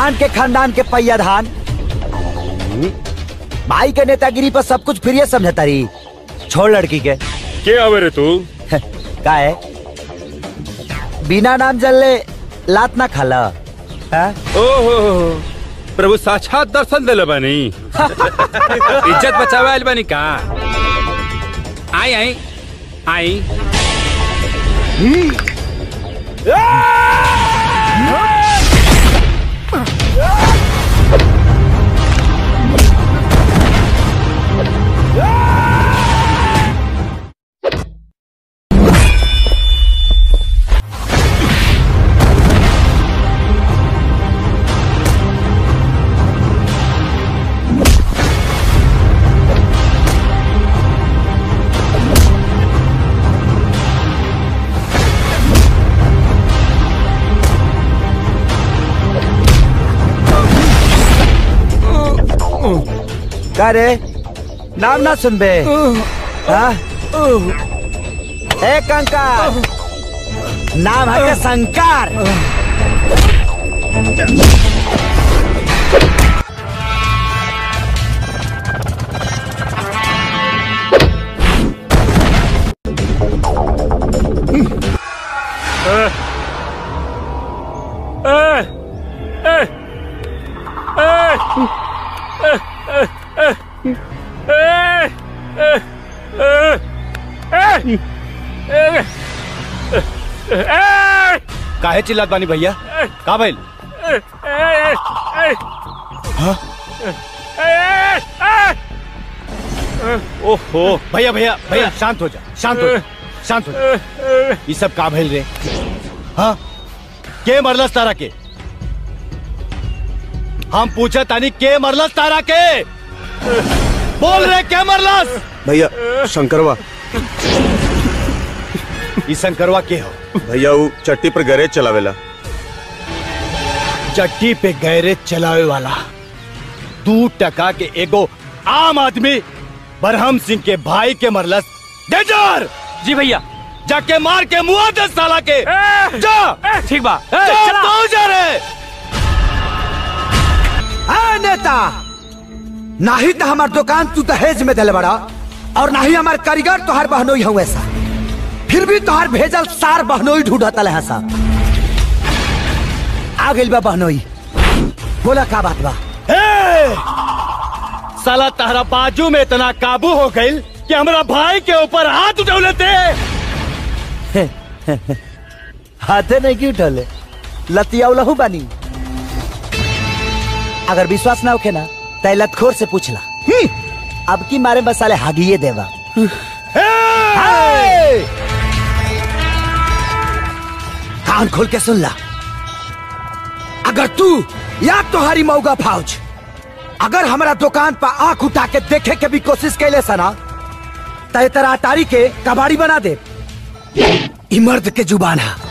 चौहान के खानदान के पैया धान। भाई के नेतागिरी पर सब कुछ फिर समझता रही। छोड़ लड़की के। क्या आवे रे तू? का है? बिना नाम जलले लात ना खाला। ओहो प्रभु साक्षात दर्शन दिले बानी। इज्जत बचावे आइल बानी का? आई आई आई। का रे नाम ना सुनबे? हाँ? ए कंकार, नाम है शंकर। काहे चिल्लात बानी भैया? का भइल? ओहो भैया भैया भैया शांत हो जा, शांत हो जा, शांत हो जा। ये सब का भइल रे? हाँ के मरलस तारा के? हम पूछा तानी के मरलस तारा के? बोल रहे के मरलस? भैया शंकरवा। ई शंकरवा के हो? भैया वो चट्टी पर गैरेज चलावेला। चट्टी पे गैरेज चलावे वाला 2 टका के एगो आम आदमी बरहम सिंह के भाई के मरलस। डेंजर। जी भैया। जाके मार के मुआ 10 साला के। जा। ठीक बा। चला जा रे। नेता ना ही तो हमार दुकान तू दहेज में दिले बड़ा और ना ही हमार कारीगर तोहार बहनोई हूँ ऐसा, फिर भी तोहार भेजल सार बहनोई ढूंढता है सब। आ गइल बा बहनोई, बोला का बात बा? साला तारा बाजू में इतना काबू हो गइल कि हमरा भाई के ऊपर हाथ उठौले थे। हाथे नहीं क्यों उठौले? लतियाउलहू बानी। अगर विश्वास ना होखे ना तो लतखोर से पूछ ला। अब की मारे मसाले हागिए देवा। कान खोल के सुन ला। अगर तू या तुम्हारी मौगा फौज अगर हमारा दुकान पर आंख उठा के देखे के भी कोशिश कैले सना तो तेरा अटारी के कबाड़ी बना दे। ई मर्द के जुबान है।